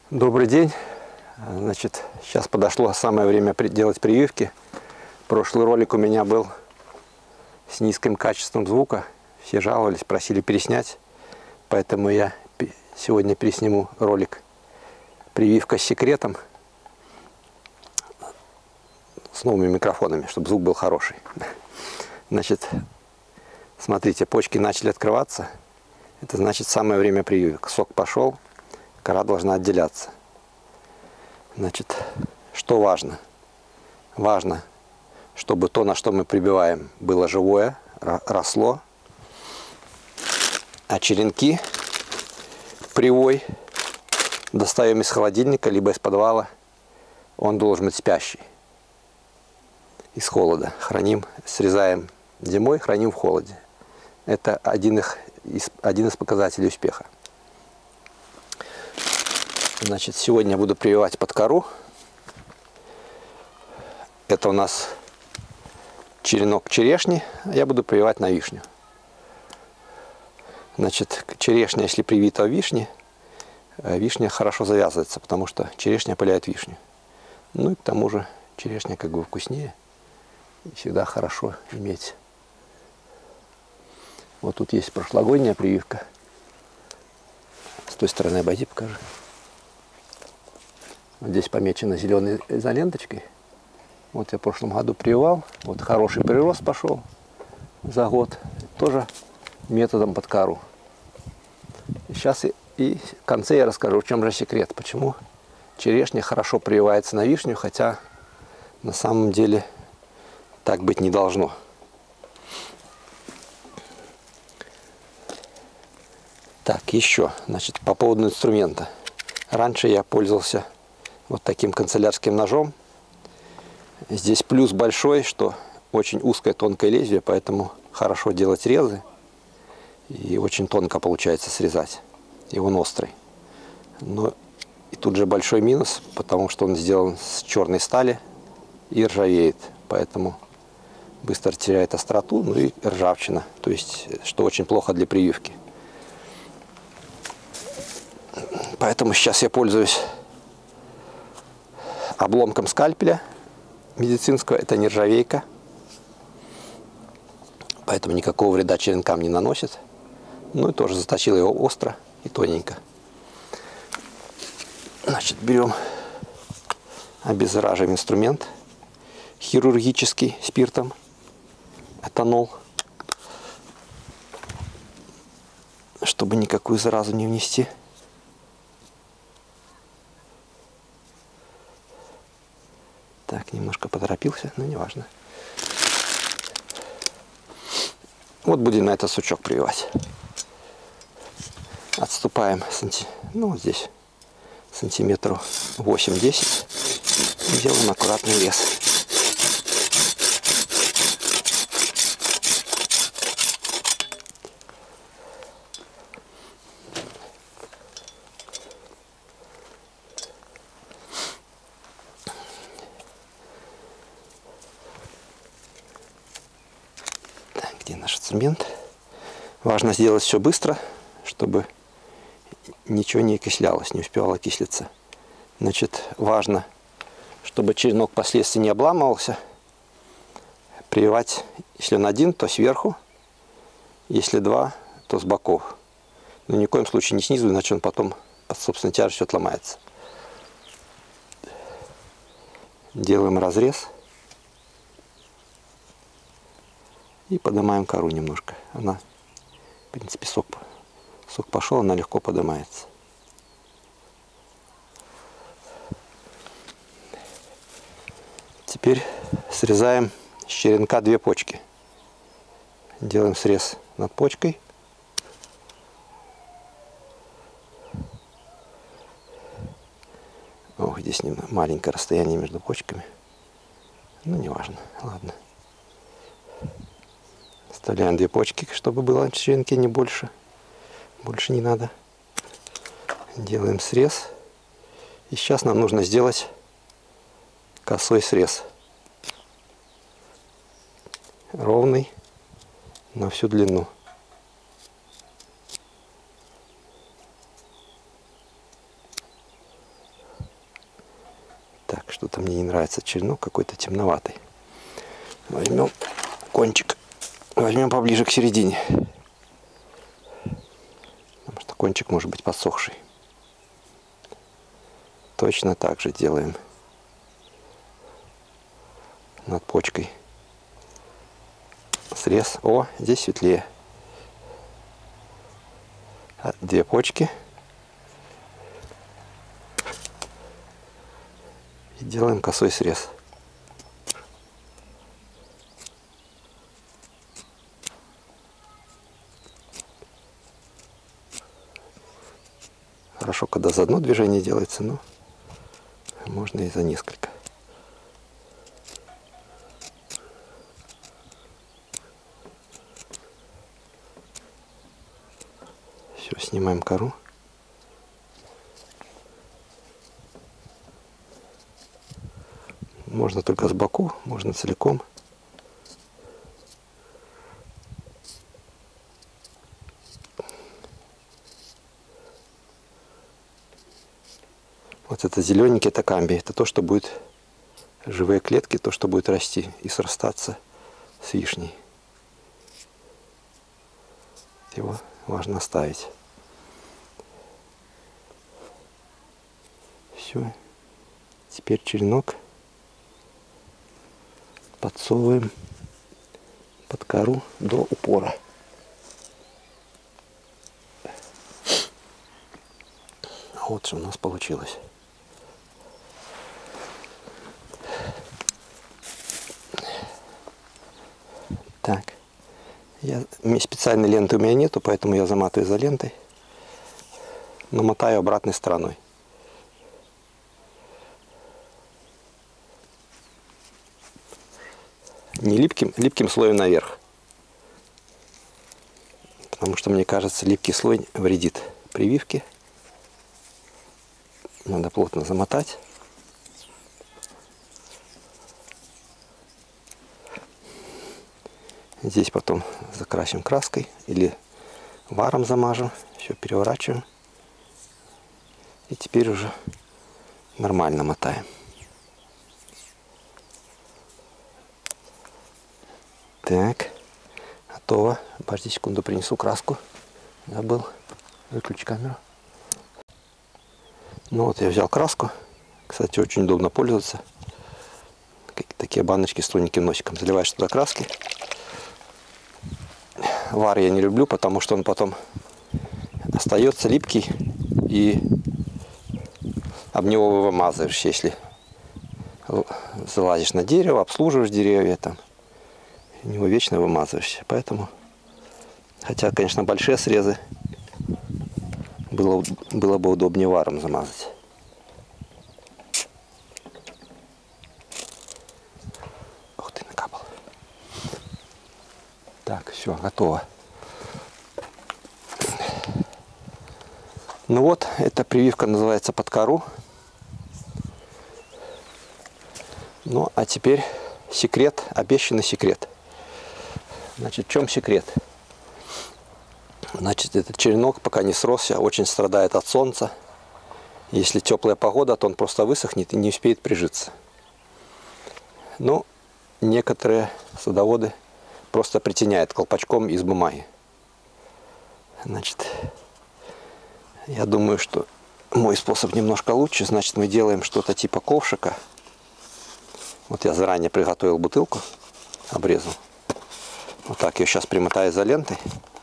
Добрый день. Значит, сейчас подошло самое время делать прививки. Прошлый ролик у меня был с низким качеством звука. Все жаловались, просили переснять. Поэтому я сегодня пересниму ролик «Прививка с секретом» с новыми микрофонами, чтобы звук был хороший. Значит, смотрите, почки начали открываться. Это значит самое время прививок. Сок пошел, кора должна отделяться. Значит, что важно? Важно, чтобы то, на что мы прививаем, было живое, росло. А черенки привой достаем из холодильника, либо из подвала. Он должен быть спящий. Из холода. Храним, срезаем зимой, храним в холоде. Это один из показателей успеха. Значит, сегодня я буду прививать под кору. Это у нас черенок черешни. Я буду прививать на вишню. Значит, черешня, если привита в вишне, вишня хорошо завязывается, потому что черешня опыляет вишню. Ну и к тому же черешня как бы вкуснее. И всегда хорошо иметь. Вот тут есть прошлогодняя прививка. С той стороны обойди, покажи. Вот здесь помечено зеленой изоленточкой. Вот я в прошлом году прививал. Вот хороший прирост пошел за год. Тоже методом под кору. И сейчас и в конце я расскажу, в чем же секрет. Почему черешня хорошо прививается на вишню, хотя на самом деле так быть не должно. Так, еще, значит, по поводу инструмента. Раньше я пользовался вот таким канцелярским ножом. Здесь плюс большой, что очень узкое тонкое лезвие, поэтому хорошо делать резы. И очень тонко получается срезать. И он острый. Но и тут же большой минус, потому что он сделан с черной стали и ржавеет. Поэтому быстро теряет остроту, ну и ржавчина. То есть, что очень плохо для прививки. Поэтому сейчас я пользуюсь обломком скальпеля медицинского. Это нержавейка. Поэтому никакого вреда черенкам не наносит. Ну и тоже заточил его остро и тоненько. Значит, берем, обеззараживаем инструмент хирургический спиртом. Этанол. Чтобы никакую заразу не внести. Так, немножко поторопился, но не важно. Вот будем на этот сучок прививать. Отступаем ну, вот здесь сантиметров 8-10. Делаем аккуратный рез. Где наш инструмент? Важно сделать все быстро, чтобы ничего не окислялось, не успевало окислиться. Значит, важно, чтобы черенок впоследствии не обламывался. Прививать, если он один, то сверху, если два, то с боков. Но ни в коем случае не снизу, иначе он потом под собственной тяжестью отломается. Делаем разрез. И поднимаем кору немножко. Она, в принципе, сок пошел, она легко поднимается. Теперь срезаем с черенка 2 почки. Делаем срез над почкой. Ох, здесь маленькое расстояние между почками. Ну, не важно. Ладно. Вставляем 2 почки, чтобы было в черенке не больше. Больше не надо. Делаем срез. И сейчас нам нужно сделать косой срез. Ровный на всю длину. Так, что-то мне не нравится черенок, какой-то темноватый. Возьмем кончик, возьмем поближе к середине. Потому что кончик может быть подсохший. Точно так же делаем над почкой. Срез. О, здесь светлее. Две почки. И делаем косой срез. Хорошо, когда за одно движение делается, но можно и за несколько. Все, снимаем кору. Можно только с боку, можно целиком. Вот это зелененький, это камбий. Это то, что будет, живые клетки, то, что будет расти и срастаться с вишней. Его важно оставить. Все. Теперь черенок подсовываем под кору до упора. Вот что у нас получилось. Так. Специальной ленты у меня нету, поэтому я заматываю изолентой. Но мотаю обратной стороной. Не липким слоем наверх. Потому что, мне кажется, липкий слой вредит прививке. Надо плотно замотать. Здесь потом закрасим краской или варом замажем. Все переворачиваем. И теперь уже нормально мотаем. Так, готово. Подожди секунду, принесу краску. Забыл. Выключи камеру. Ну вот я взял краску. Кстати, очень удобно пользоваться. Такие баночки с тоненьким носиком. Заливаешь туда краски. Вар я не люблю, потому что он потом остается липкий. И об него вымазываешь, если залазишь на дерево, обслуживаешь деревья там. В него вечно вымазываешься. Поэтому, хотя, конечно, большие срезы было бы удобнее варом замазать. Ух ты, накапал. Так, все, готово. Ну вот, эта прививка называется под кору. Ну, а теперь секрет, обещанный секрет. Значит, в чем секрет? Значит, этот черенок, пока не сросся, очень страдает от солнца. Если теплая погода, то он просто высохнет и не успеет прижиться. Ну, некоторые садоводы просто притеняют колпачком из бумаги. Значит, я думаю, что мой способ немножко лучше. Значит, мы делаем что-то типа ковшика. Вот я заранее приготовил бутылку, обрезал. Вот так ее сейчас примотаю изолентой.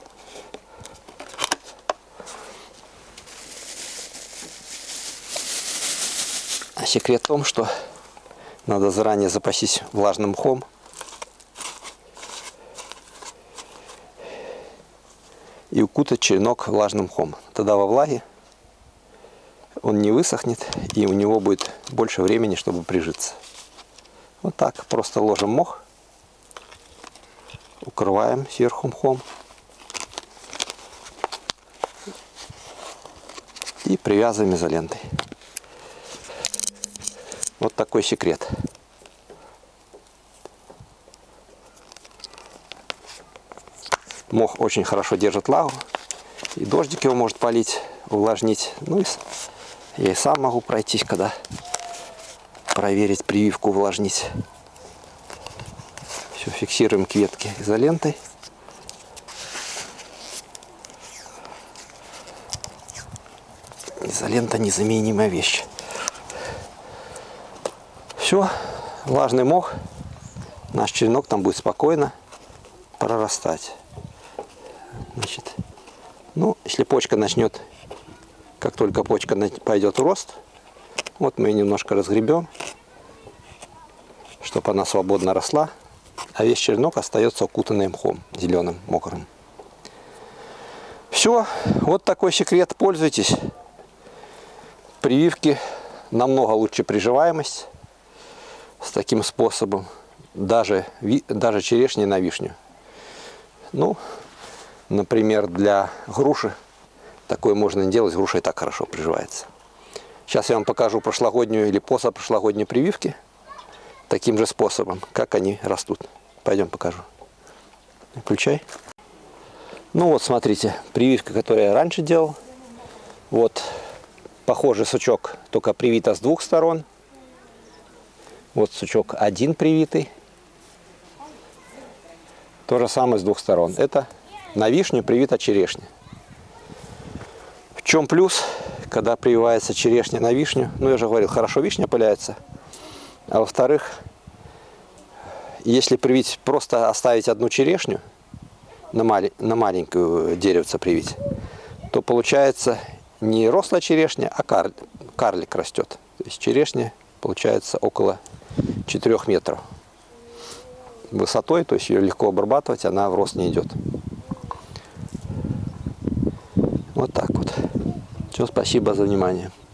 А секрет в том, что надо заранее запастись влажным мхом. И укутать черенок влажным мхом. Тогда во влаге он не высохнет, и у него будет больше времени, чтобы прижиться. Вот так, просто ложим мох, укрываем сверху мхом и привязываем изолентой. Вот такой секрет. Мох очень хорошо держит влагу, и дождик его может полить, увлажнить. Ну и я и сам могу пройтись, когда проверить прививку, увлажнить. Все, фиксируем к ветке изолентой. Изолента незаменимая вещь. Все, влажный мох. Наш черенок там будет спокойно прорастать. Значит, ну, если почка начнет, как только почка пойдет в рост, вот мы ее немножко разгребем, чтобы она свободно росла, а весь черенок остается укутанный мхом зеленым, мокрым. Все, вот такой секрет, пользуйтесь. Прививки намного лучше приживаемость с таким способом, даже черешни на вишню. Ну, например, для груши такое можно не делать, груша и так хорошо приживается. Сейчас я вам покажу прошлогоднюю или позапрошлогоднюю прививки таким же способом, как они растут. Пойдем покажу. Включай. Ну вот, смотрите, прививка, которую я раньше делал. Вот, похожий сучок, только привита с двух сторон. Вот сучок один привитый. То же самое с двух сторон. Это на вишню привита черешня. В чем плюс, когда прививается черешня на вишню? Ну, я же говорил, хорошо вишня пыляется. А во-вторых, если привить, просто оставить одну черешню, на маленькую деревце привить, то получается не рослая черешня, а карлик растет. То есть черешня получается около 4 метров высотой, то есть ее легко обрабатывать, она в рост не идет. Вот так вот. Все, спасибо за внимание.